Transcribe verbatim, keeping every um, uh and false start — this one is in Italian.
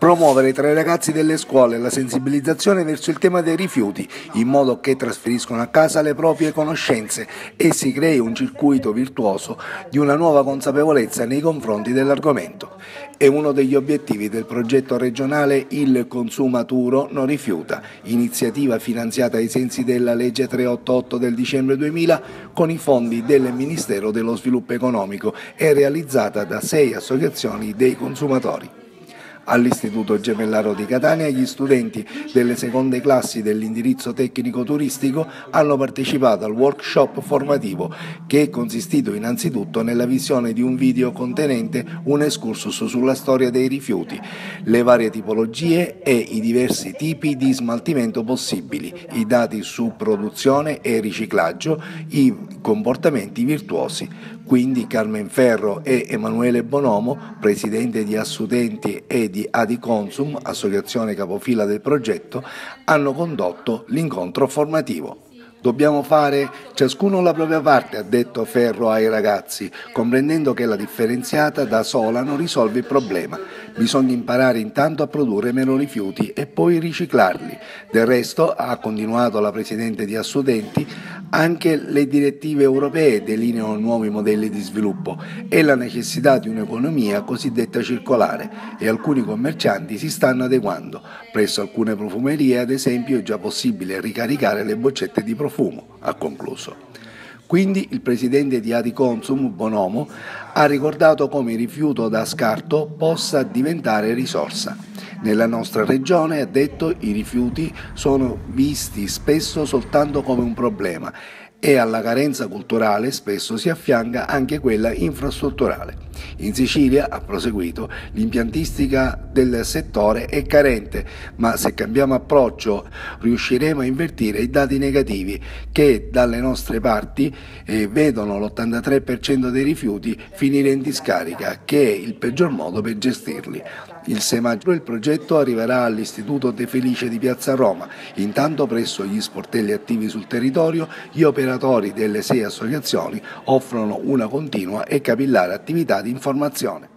Promuovere tra i ragazzi delle scuole la sensibilizzazione verso il tema dei rifiuti, in modo che trasferiscono a casa le proprie conoscenze e si crei un circuito virtuoso di una nuova consapevolezza nei confronti dell'argomento. È uno degli obiettivi del progetto regionale Il Consumaturo non rifiuta, iniziativa finanziata ai sensi della legge trecentottantotto del dicembre duemila con i fondi del Ministero dello Sviluppo Economico e realizzata da sei associazioni dei consumatori. All'Istituto Gemellaro di Catania gli studenti delle seconde classi dell'indirizzo tecnico turistico hanno partecipato al workshop formativo che è consistito innanzitutto nella visione di un video contenente un excursus sulla storia dei rifiuti, le varie tipologie e i diversi tipi di smaltimento possibili, i dati su produzione e riciclaggio, i comportamenti virtuosi. Quindi Carmen Ferro e Emanuele Bonomo, presidente di Assutenti e di Adiconsum, associazione capofila del progetto, hanno condotto l'incontro formativo. Dobbiamo fare ciascuno la propria parte, ha detto Ferro ai ragazzi, comprendendo che la differenziata da sola non risolve il problema. Bisogna imparare intanto a produrre meno rifiuti e poi riciclarli. Del resto, ha continuato la presidente di Assutenti, anche le direttive europee delineano nuovi modelli di sviluppo e la necessità di un'economia cosiddetta circolare e alcuni commercianti si stanno adeguando. Presso alcune profumerie, ad esempio, è già possibile ricaricare le boccette di profumo, ha concluso. Quindi il presidente di Adiconsum, Bonomo, ha ricordato come il rifiuto da scarto possa diventare risorsa. Nella nostra regione, ha detto, i rifiuti sono visti spesso soltanto come un problema e alla carenza culturale spesso si affianca anche quella infrastrutturale. In Sicilia, ha proseguito, l'impiantistica del settore è carente, ma se cambiamo approccio riusciremo a invertire i dati negativi che dalle nostre parti eh, vedono l'ottantatré per cento dei rifiuti finire in discarica, che è il peggior modo per gestirli. Il sei maggio il progetto arriverà all'Istituto De Felice di Piazza Roma. Intanto presso gli sportelli attivi sul territorio gli operatori delle sei associazioni offrono una continua e capillare attività di informazione.